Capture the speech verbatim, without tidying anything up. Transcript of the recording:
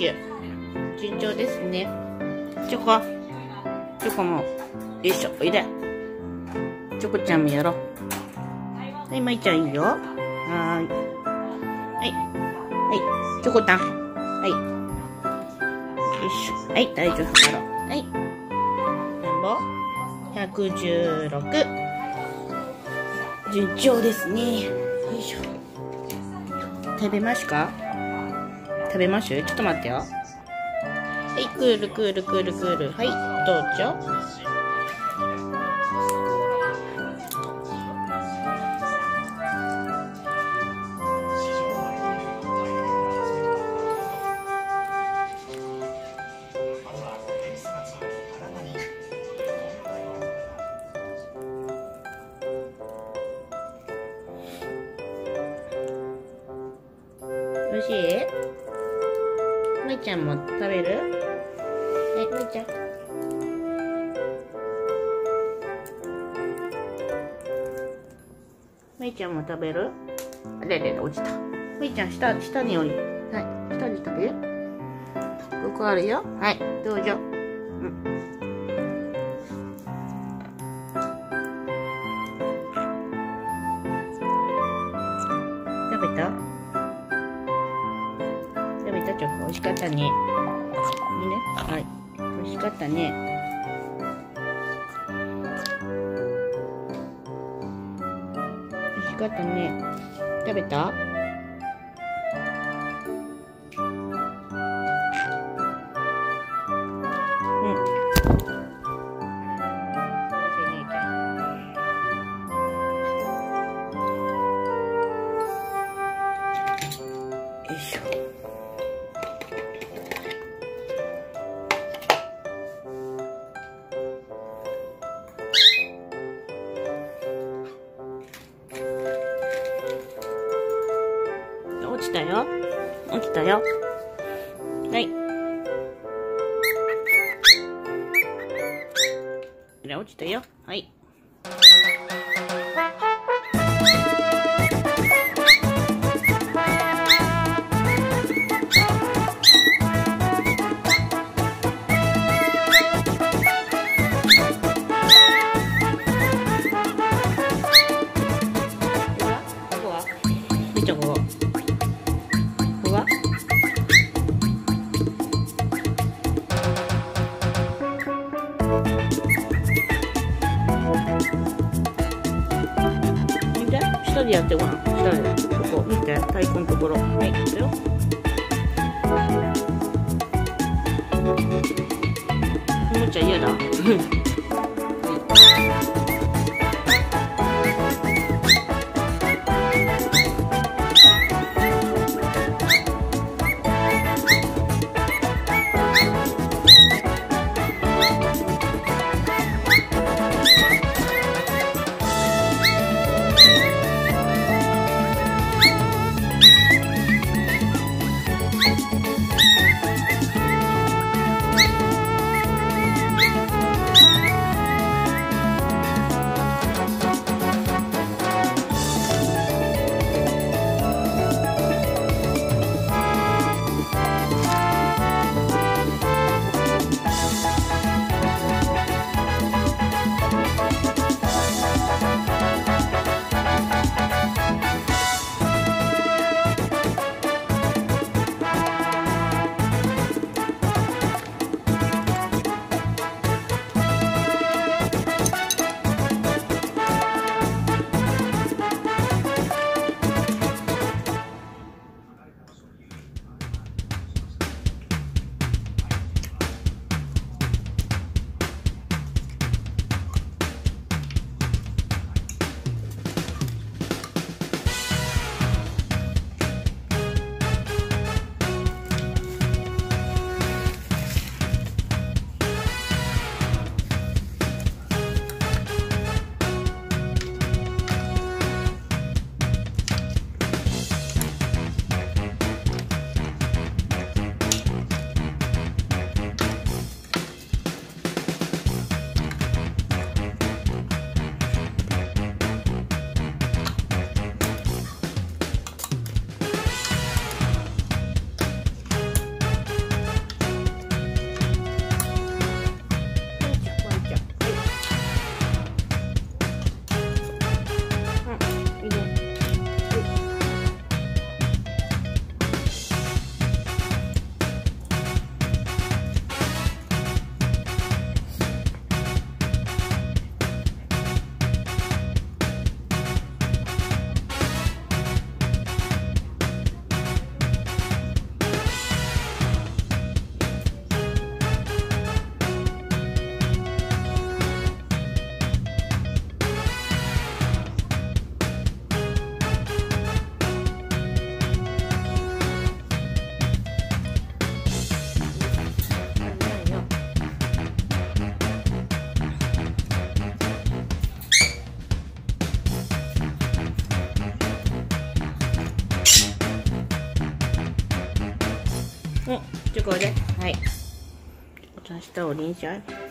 ゅう。順調ですね。チョコ。チョコも。よいしょ、おいで。チョコちゃんもやろう。はい、まいちゃんいいよ。はーい。はい。はい。チョコタン。はい。よいしょ。はい、体重測ろう。はい。なんぼひゃくじゅうろく。順調ですね。よいしょ。食べますか？食べます？ちょっと待ってよ。はい、クールクールクールクール。はい、どうぞ。おいしい？まいちゃんも食べる？はい、まいちゃん。まいちゃんも食べる？あれれれ、落ちた。まいちゃん、下、下に降り。はい、下に食べる？ここあるよ。はい、どうぞ。うん。食べた？食べた？ちょっと美味しかったね。いいね。はい。美味しかったね。美味しかったね。食べた？うん。よいしょ。落ちたよ。落ちたよ。はい。これ落ちたよ。はい。ここは？みーちゃんここ。ここは？見て、下でやってごらん。下で。ここ、見て、太鼓のところ。はい、いくよ。おもちゃ嫌だ。 これで。はい。お茶したおりんしゃい。